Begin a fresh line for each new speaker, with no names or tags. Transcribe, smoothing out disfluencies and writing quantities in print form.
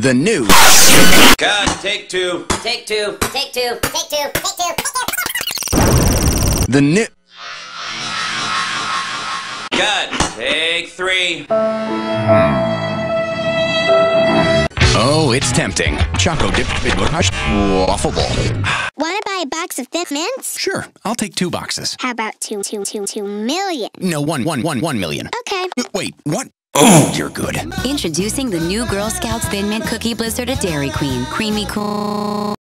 The new.
Cut. Take two.
Take two. Take two. Take two. Take two.
The new.
Cut. Take three.
Oh, it's tempting. Choco dip waffle ball.
Want to buy a box of Thin Mints?
Sure, I'll take 2 boxes.
How about 2 million?
No, 1 million.
Okay.
Wait, what? Oh, you're good.
Introducing the new Girl Scouts Thin Mint Cookie Blizzard at Dairy Queen. Creamy cool.